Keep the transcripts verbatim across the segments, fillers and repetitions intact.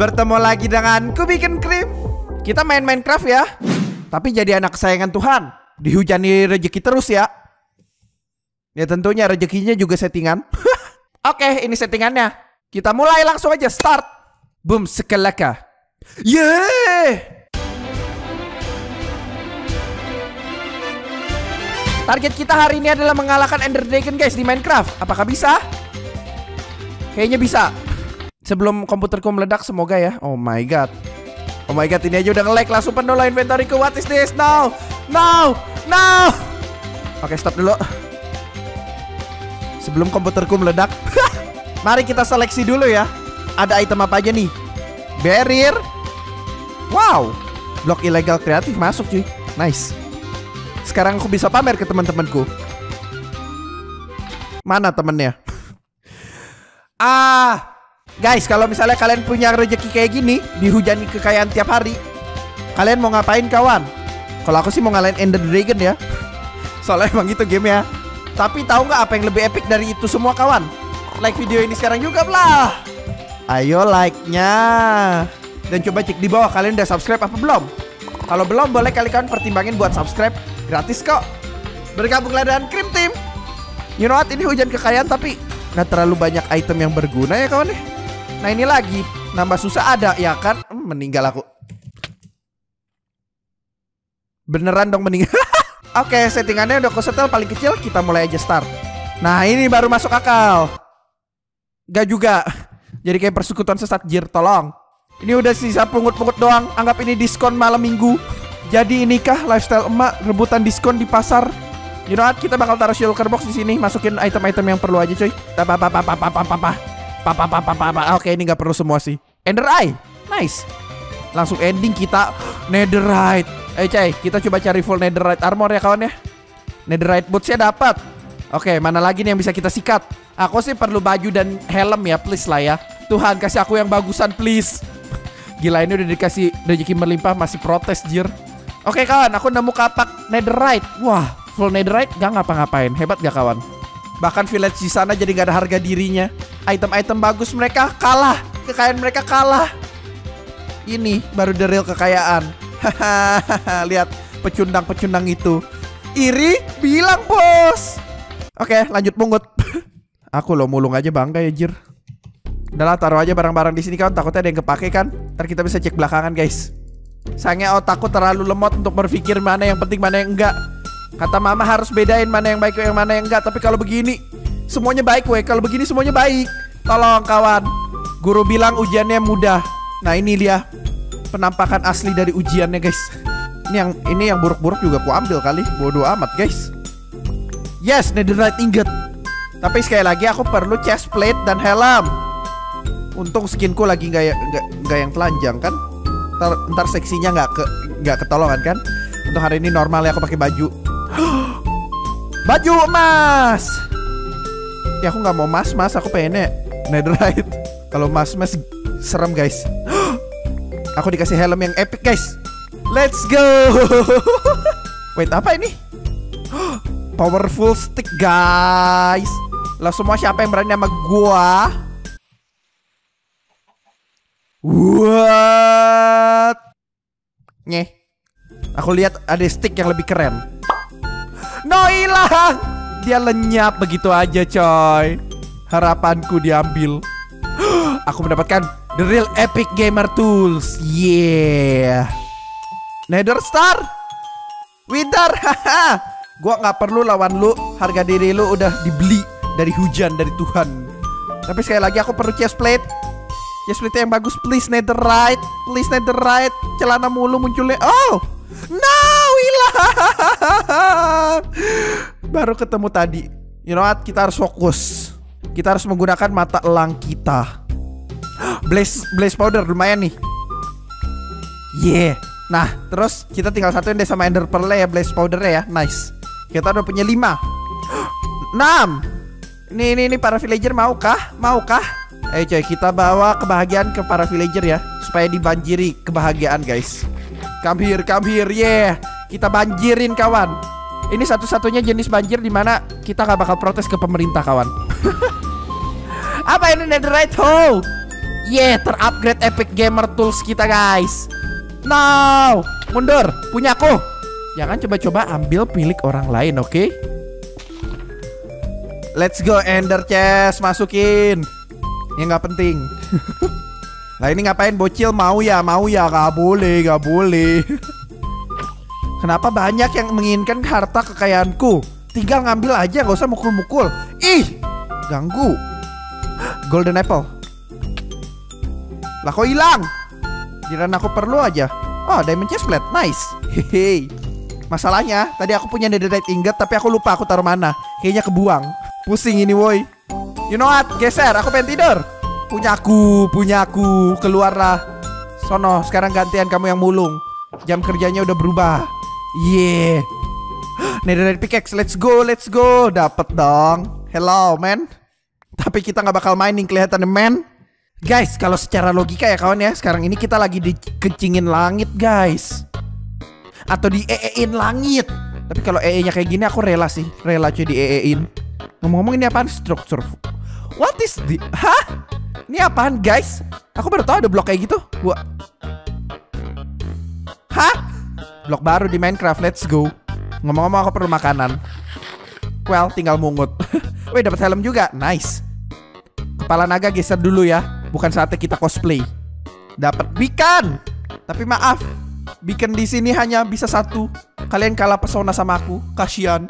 bertemu lagi dengan Kubikin Krim. Kita main Minecraft ya, tapi jadi anak kesayangan Tuhan. Dihujani rezeki terus ya. Ya tentunya rezekinya juga settingan. Oke, ini settingannya. Kita mulai langsung aja, start. Boom, sekelaka. Yeay. Target kita hari ini adalah mengalahkan Ender Dragon guys di Minecraft. Apakah bisa? Kayaknya bisa. Sebelum komputerku meledak semoga ya. Oh my god. Oh my god, ini aja udah nge-lag. Langsung penuh lah inventoryku. What is this? No. No. No. Oke, stop dulu. Sebelum komputerku meledak. Mari kita seleksi dulu ya. Ada item apa aja nih? Barrier. Wow. Blok ilegal kreatif masuk cuy. Nice. Sekarang aku bisa pamer ke teman-temanku. Mana temennya? Ah, guys, kalau misalnya kalian punya rezeki kayak gini, dihujani kekayaan tiap hari, kalian mau ngapain kawan? Kalau aku sih mau ngalahin Ender Dragon ya. Soalnya emang itu game ya. Tapi tahu nggak apa yang lebih epic dari itu semua kawan? Like video ini sekarang juga lah. Ayo like-nya. Dan coba cek di bawah kalian udah subscribe apa belum? Kalau belum boleh kalian pertimbangin buat subscribe. Gratis kok. Bergabunglah dengan Krim Team. You know what, ini hujan kekayaan tapi nggak terlalu banyak item yang berguna ya kawan nih. Nah ini lagi nambah susah ada ya kan. hmm, Meninggal aku. Beneran dong meninggal. Oke, settingannya udah aku setel paling kecil. Kita mulai aja start. Nah ini baru masuk akal. Gak juga. Jadi kayak persekutuan sesat jir. Tolong. Ini udah sisa pungut-pungut doang. Anggap ini diskon malam minggu. Jadi inikah lifestyle emak rebutan diskon di pasar? You know what? Kita bakal taruh shulker box di sini, masukin item-item yang perlu aja, coy. Oke, ini nggak perlu semua sih. Ender Eye, nice. Langsung ending kita Netherite. Eh, coy, kita coba cari full Netherite armor ya kawan ya. Netherite bootsnya dapat. Oke, mana lagi nih yang bisa kita sikat? Aku sih perlu baju dan helm ya, please lah ya. Tuhan kasih aku yang bagusan, please. Gila, ini udah dikasih rezeki melimpah masih protes jir. Oke kawan, aku nemu kapak Netherite. Wah, full Netherite gak ngapa-ngapain. Hebat gak kawan? Bahkan village di sana jadi gak ada harga dirinya. Item-item bagus mereka kalah. Kekayaan mereka kalah. Ini baru the real kekayaan. Hahaha, lihat pecundang-pecundang itu. Iri bilang bos. Oke, lanjut pungut. Aku loh mulung aja bangga ya jir. Udah lah, taruh aja barang-barang di sini kawan. Takutnya ada yang kepake kan. Ntar kita bisa cek belakangan guys. Sayangnya otakku terlalu lemot untuk berpikir mana yang penting mana yang enggak. Kata mama harus bedain mana yang baik yang mana yang enggak. Tapi kalau begini semuanya baik weh. Kalau begini semuanya baik. Tolong kawan. Guru bilang ujiannya mudah. Nah ini dia penampakan asli dari ujiannya guys. Ini yang ini yang buruk-buruk juga ku ambil kali. Bodoh amat guys. Yes, Netherite ingot. Tapi sekali lagi aku perlu chest plate dan helm. Untung skinku lagi nggak nggak nggak yang telanjang kan. Ntar, ntar seksinya nggak ke nggak ketolongan kan. Untuk hari ini normal ya aku pakai baju. Baju emas. Ya aku nggak mau mas mas. Aku pengennya Netherite. Kalau mas mas serem guys. Aku dikasih helm yang epic guys. Let's go. Wait, apa ini? Powerful stick guys. Lah semua siapa yang berani sama gua? What? Nyeh. Aku lihat ada stick yang lebih keren. No, hilang. Dia lenyap begitu aja coy. Harapanku diambil. Aku mendapatkan the real epic gamer tools. Yeah. Nether Star. Wither. Haha. Gua gak perlu lawan lu. Harga diri lu udah dibeli dari hujan dari Tuhan. Tapi sekali lagi aku perlu chest plate. Chest plate yang bagus please Netherite. Please Netherite. Celana mulu munculnya. Oh no, hilang. Baru ketemu tadi. You know what, kita harus fokus. Kita harus menggunakan mata elang kita. Blaze, blaze powder lumayan nih. Yeah. Nah terus kita tinggal satuin deh sama ender pearl ya. Blaze powder ya, nice. Kita udah punya lima. Enam. Nih, nih, nih para villager maukah? Maukah? Eh coy, kita bawa kebahagiaan ke para villager ya. Supaya dibanjiri kebahagiaan guys. Come here, come here, yeah. Kita banjirin kawan. Ini satu-satunya jenis banjir dimana kita gak bakal protes ke pemerintah kawan. Apa ini Netherite hole? Yeah, terupgrade epic gamer tools kita guys. No, mundur, punyaku. Jangan coba-coba ambil milik orang lain, oke? Okay? Let's go ender chest, masukin. Yang nggak penting. Lah ini ngapain bocil? Mau ya, mau ya, gak boleh, gak boleh. Kenapa banyak yang menginginkan harta kekayaanku? Tinggal ngambil aja, gak usah mukul-mukul. Ih, ganggu. Golden apple. Lah kok hilang? Kirain aku perlu aja. Oh, diamond chest plate, nice. Hehe. Masalahnya, tadi aku punya netherite ingot, tapi aku lupa aku taruh mana. Kayaknya kebuang. Pusing ini woi. You know what? Geser, aku pengen tidur. Punyaku, punyaku. Keluarlah. Sono, sekarang gantian kamu yang mulung. Jam kerjanya udah berubah. Yeah. Netherite pickaxe, let's go, let's go. Dapet dong. Hello, man. Tapi kita nggak bakal mining kelihatannya, man. Guys, kalau secara logika ya kawan ya, sekarang ini kita lagi dikencingin langit, guys. Atau di E E-in langit. Tapi kalau E E-nya kayak gini aku rela sih. Rela cuy di E E-in. Ngomong-ngomong ini apaan? Structure. What is the... Hah? Ini apaan, guys? Aku baru tahu ada blok kayak gitu. Gua... Hah? Blok baru di Minecraft, let's go. Ngomong-ngomong aku perlu makanan. Well, tinggal mungut. Wih, dapat helm juga, nice. Kepala naga geser dulu ya. Bukan saatnya kita cosplay. Dapat beacon. Tapi maaf, beacon di sini hanya bisa satu. Kalian kalah pesona sama aku, kasihan.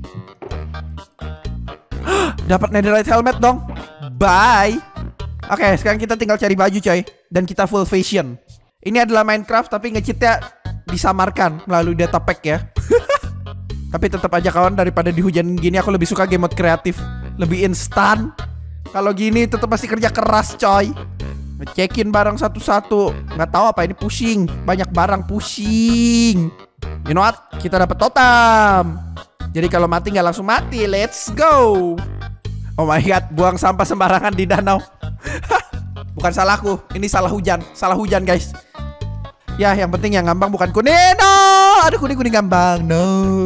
Dapat netherite helmet dong. Bye. Oke, sekarang kita tinggal cari baju coy. Dan kita full fashion. Ini adalah Minecraft tapi nge-cheatnya disamarkan melalui data pack ya. Tapi tetap aja kawan, daripada dihujanin gini aku lebih suka game mode kreatif. Lebih instan. Kalau gini tetap masih kerja keras coy. Ngecekin barang satu-satu. Nggak tahu apa ini, pusing. Banyak barang pusing. You know what? Kita dapat totem. Jadi kalau mati nggak langsung mati. Let's go. Oh my god, buang sampah sembarangan di danau. Bukan salahku, ini salah hujan. Salah hujan guys. Ya yang penting yang ngambang bukan kuning. No, aduh kuning-kuning ngambang. No.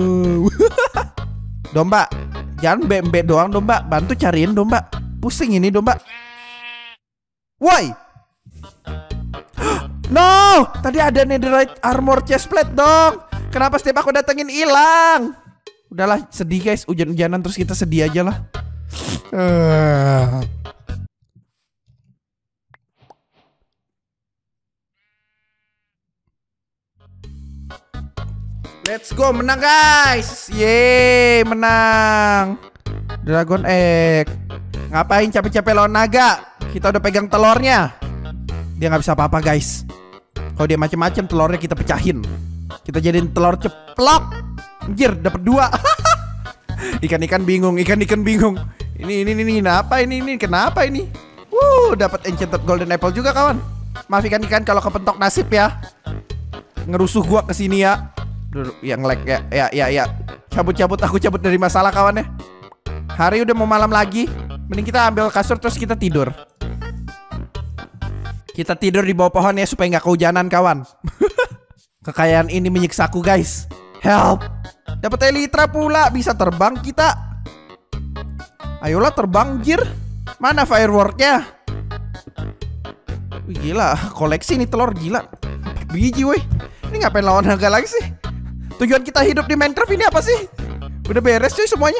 Domba, jangan bembe doang domba. Bantu cariin domba. Pusing ini domba. Woi. No, tadi ada netherite armor chestplate dong. Kenapa setiap aku datengin hilang? Udahlah, sedih guys, hujan-hujanan terus kita sedih aja lah. Uh. Let's go, menang guys. Yeay, menang. Dragon egg. Ngapain capek-capek lawan naga? Kita udah pegang telurnya. Dia nggak bisa apa-apa guys. Kalau dia macem-macem telurnya kita pecahin. Kita jadiin telur ceplok. Anjir, dapat dua. Ikan-ikan bingung, ikan-ikan bingung. Ini ini ini kenapa ini ini kenapa ini? Wuh, dapat enchanted golden apple juga kawan. Maaf ikan-ikan kalau kepentok nasib ya. Ngerusuh gua kesini ya. Yang lag ya ya ya ya. Cabut-cabut, aku cabut dari masalah kawan ya. Hari udah mau malam lagi. Mending kita ambil kasur terus kita tidur. Kita tidur di bawah pohon ya supaya nggak kehujanan kawan. Kekayaan ini menyiksaku guys. Help. Dapat elytra pula, bisa terbang kita. Ayolah terbang jir. Mana fireworknya? Wih gila, koleksi nih telur gila. Biji weh. Ini ngapain lawan naga lagi sih? Tujuan kita hidup di Minecraft ini apa sih? Udah beres cuy semuanya.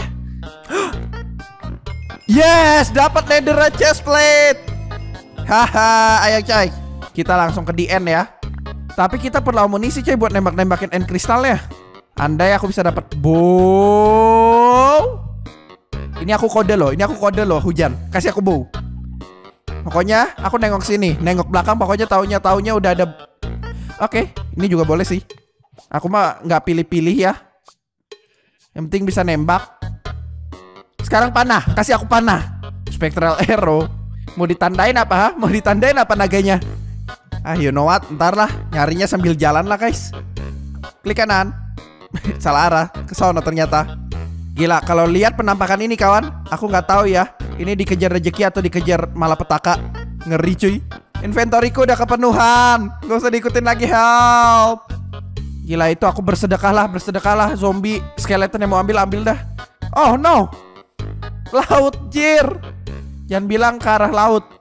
Yes, dapat netherite chestplate. Haha, ayo coy. Kita langsung ke D N ya. Tapi kita perlu amunisi coy buat nembak-nembakin end kristalnya. Andai aku bisa dapat bow. Ini aku kode loh, ini aku kode loh hujan. Kasih aku bow. Pokoknya aku nengok sini, nengok belakang. Pokoknya taunya taunya udah ada. Oke, ini juga boleh sih. Aku mah nggak pilih-pilih ya. Yang penting bisa nembak. Sekarang panah, kasih aku panah. Spectral arrow. Mau ditandain apa? Ha? Mau ditandain apa naganya? Ah, you know what? Ntar lah, nyarinya sambil jalan lah guys. Klik kanan. Salah arah, ke sana ternyata. Gila, kalau lihat penampakan ini kawan, aku nggak tahu ya. Ini dikejar rezeki atau dikejar malapetaka. Ngeri cuy. Inventoriku udah kepenuhan. Gak usah diikutin lagi, help. Gila itu aku bersedekah lah, bersedekah lah. Zombie, skeleton yang mau ambil, ambil dah. Oh no. Laut, jir. Jangan bilang ke arah laut.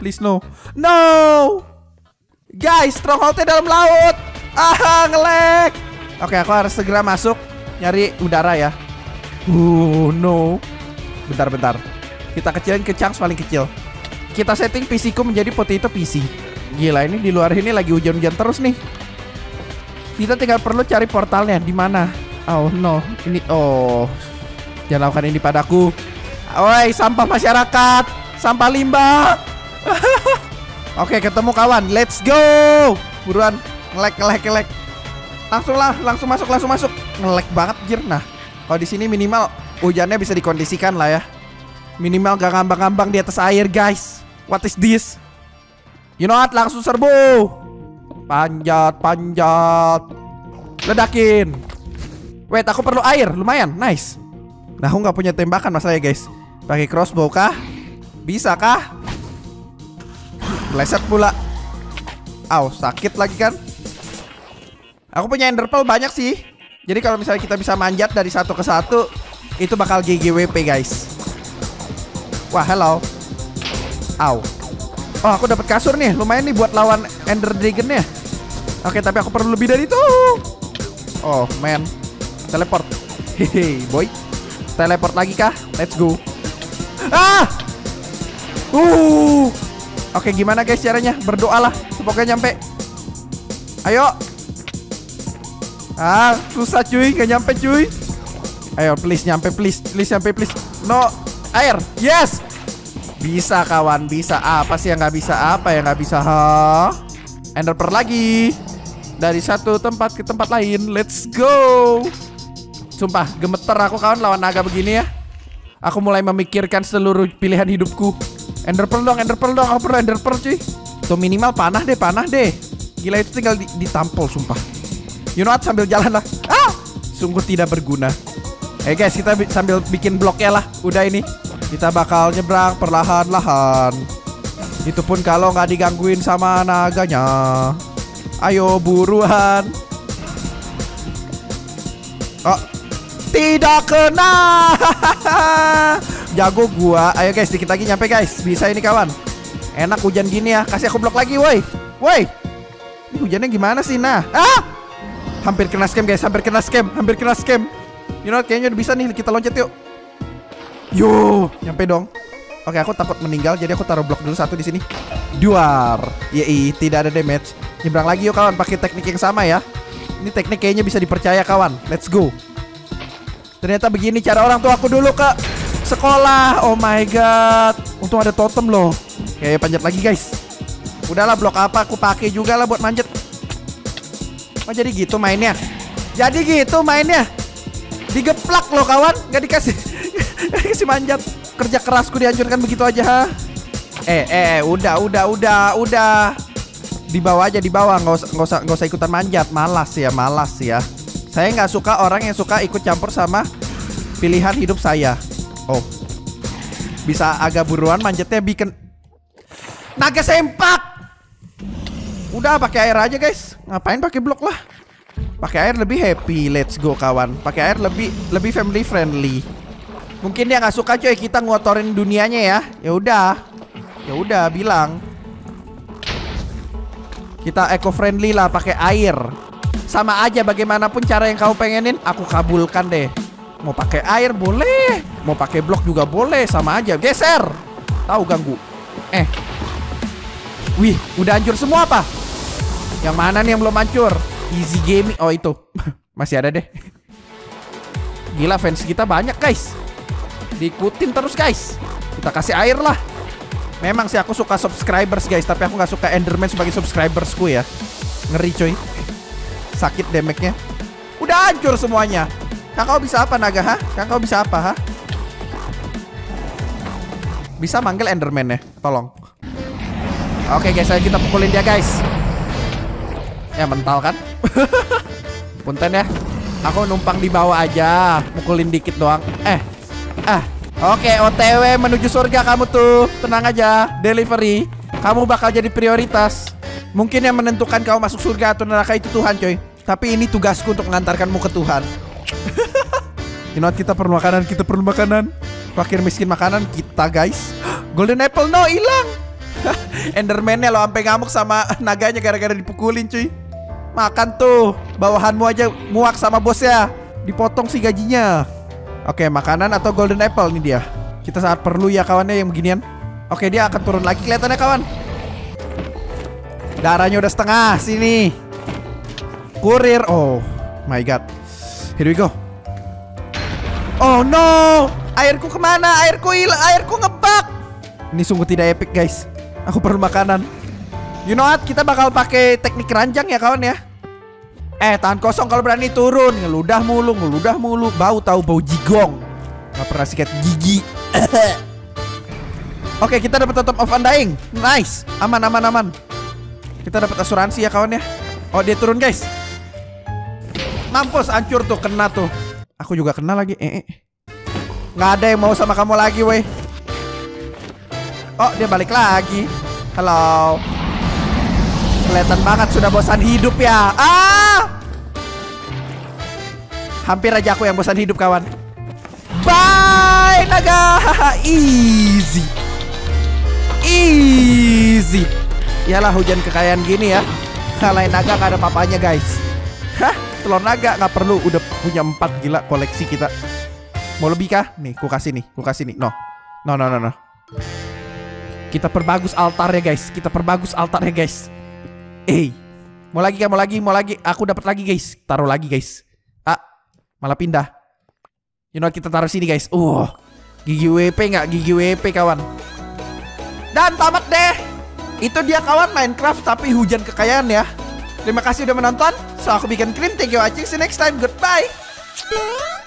Please no. No. Guys, strongholdnya dalam laut. Ah, nge-lag. Oke, aku harus segera masuk nyari udara ya. Uh, no. Bentar-bentar. Kita kecilin ke chunks paling kecil. Kita setting P C ku menjadi potato P C. Gila, ini di luar ini lagi hujan-hujan terus nih. Kita tinggal perlu cari portalnya di mana. Oh no, ini oh. Jangan lakukan ini padaku. Woi, sampah masyarakat, sampah limbah. Oke, ketemu kawan. Let's go. Buruan, ngelek ngelek ngelek. Langsung lah, langsung masuk, langsung masuk. Ngelek banget jir. Nah, kalau di sini minimal hujannya bisa dikondisikan lah ya. Minimal gak ngambang-ngambang di atas air, guys. What is this? You know what? Langsung serbu. Panjat, panjat. Ledakin. Wait, aku perlu air, lumayan, nice. Nah, aku nggak punya tembakan masalahnya, guys. Pakai crossbow kah? Bisa kah? Bleset pula. Aw, sakit lagi kan? Aku punya ender pearl banyak sih. Jadi kalau misalnya kita bisa manjat dari satu ke satu, itu bakal G G W P, guys. Wah, hello. Aw. Oh, aku dapat kasur nih, lumayan nih buat lawan ender dragonnya. Oke, tapi aku perlu lebih dari itu. Oh, man. Teleport. Hehe, boy. Teleport lagi kah? Let's go. Ah! Uh. Oke, gimana guys caranya? Berdoalah, semoga nyampe. Ayo. Ah, susah cuy, gak nyampe cuy. Ayo, please nyampe, please. Please nyampe, please. No, air. Yes. Bisa kawan, bisa. Apa sih yang gak bisa? Apa yang gak bisa? Ha? Ender pearl lagi. Dari satu tempat ke tempat lain. Let's go. Sumpah, gemeter aku kawan lawan naga begini ya. Aku mulai memikirkan seluruh pilihan hidupku. Ender pearl dong, ender pearl dong. Aku perlu ender pearl cuy. Tuh minimal panah deh, panah deh. Gila, itu tinggal di ditampol sumpah. You know what, sambil jalan lah. Ah, sungguh tidak berguna. Eh guys, kita bi sambil bikin bloknya lah. Udah ini, kita bakal nyebrang perlahan-lahan. Itu pun kalau nggak digangguin sama naganya. Ayo buruan. Oh, tidak kena. Jago gua. Ayo guys, dikit lagi nyampe guys. Bisa ini kawan. Enak hujan gini ya. Kasih aku blok lagi woi. Woi. Ini hujannya gimana sih nah? Ah! Hampir kena scam guys, hampir kena scam, hampir kena scam. You know, kayaknya udah bisa nih, kita loncat yuk. Yo, nyampe dong. Oke, aku takut meninggal, jadi aku taruh blok dulu satu di sini. Duar. Yei, tidak ada damage. Nyebrang lagi yuk kawan, pakai teknik yang sama ya. Ini teknik kayaknya bisa dipercaya kawan. Let's go. Ternyata begini cara orang tua aku dulu ke sekolah. Oh my god. Untung ada totem loh. Oke, panjat lagi guys. Udahlah, blok apa aku pakai juga lah buat manjat. Oh jadi gitu mainnya. Jadi gitu mainnya. Digeplak loh kawan. Gak dikasih Gak dikasih manjat. Kerja kerasku dihancurkan begitu aja ha? Eh eh udah udah udah udah. Dibawa aja, dibawa. Nggak usah, nggak usah, nggak usah ikutan manjat. Malas ya, malas ya. Saya nggak suka orang yang suka ikut campur sama pilihan hidup saya. Oh, bisa agak buruan manjatnya bikin naga sempak. Udah pakai air aja guys. Ngapain pakai blok lah? Pakai air lebih happy. Let's go kawan. Pakai air lebih lebih family friendly. Mungkin dia nggak suka coy kita ngotorin dunianya ya. Ya udah, ya udah bilang kita eco friendly lah, pakai air. Sama aja bagaimanapun cara yang kamu pengenin, aku kabulkan deh. Mau pakai air boleh, mau pakai blok juga boleh, sama aja. Geser. Tahu ganggu. Eh. Wih, udah hancur semua apa? Yang mana nih yang belum hancur? Easy gaming. Oh itu. Masih ada deh. Gila, fans kita banyak guys. Diikutin terus guys. Kita kasih air lah. Memang sih aku suka subscribers guys, tapi aku gak suka Enderman sebagai subscribersku ya. Ngeri coy. Sakit damage-nya. Udah hancur semuanya. Kakak bisa apa naga ha? Kakak bisa apa ha? Bisa manggil Enderman ya? Tolong. Oke guys, ayo kita pukulin dia guys. Ya mental kan. Punten ya. Aku numpang di bawah aja. Pukulin dikit doang. Eh Ah Oke, O T W menuju surga kamu tuh. Tenang aja, delivery. Kamu bakal jadi prioritas. Mungkin yang menentukan kamu masuk surga atau neraka itu Tuhan coy. Tapi ini tugasku untuk mengantarkanmu ke Tuhan. You know, kita perlu makanan, kita perlu makanan. Fakir miskin makanan kita guys. Golden apple no, hilang. Enderman-nya lo sampai ngamuk sama naganya gara-gara dipukulin cuy. Makan tuh, bawahanmu aja muak sama bosnya. Dipotong sih gajinya. Oke, makanan atau golden apple nih dia. Kita sangat perlu ya kawannya yang beginian. Oke, dia akan turun lagi kelihatannya kawan. Darahnya udah setengah, sini. Kurir, oh my god. Here we go. Oh no, airku kemana? Airku hilang, airku ngebak. Ini sungguh tidak epic guys. Aku perlu makanan. You know what? Kita bakal pakai teknik keranjang ya kawan ya. Eh, tahan kosong kalau berani turun. Ngeludah mulu, ngeludah mulu. Bau tahu bau jigong. Gak pernah sikat gigi. Oke, kita dapat Totem of Undying. Nice, aman aman aman. Kita dapat asuransi ya kawan ya. Oh, dia turun guys. Mampus, hancur tuh, kena tuh. Aku juga kena lagi. Eh, eh. Nggak ada yang mau sama kamu lagi, weh. Oh, dia balik lagi. Halo. Kelihatan banget sudah bosan hidup ya. Ah! Hampir aja aku yang bosan hidup kawan. Bye naga. Easy. Easy. Iyalah hujan kekayaan gini ya. Kalahin naga gak ada papanya guys. Hah? Telur naga gak perlu. Udah punya empat, gila koleksi kita. Mau lebih kah? Nih, ku kasih nih, ku kasih nih. No, no, no, no, no. Kita perbagus altarnya guys. Kita perbagus altarnya guys. Eh, mau lagi kan? Mau lagi, mau lagi. Aku dapat lagi guys. Taruh lagi guys. Ah, malah pindah. You know, kita taruh sini guys. Uh, gigi W P nggak? Gigi W P kawan. Dan tamat deh. Itu dia kawan Minecraft tapi hujan kekayaan ya. Terima kasih udah menonton. So aku bikin Krim. Thank you watching. See you next time. Goodbye.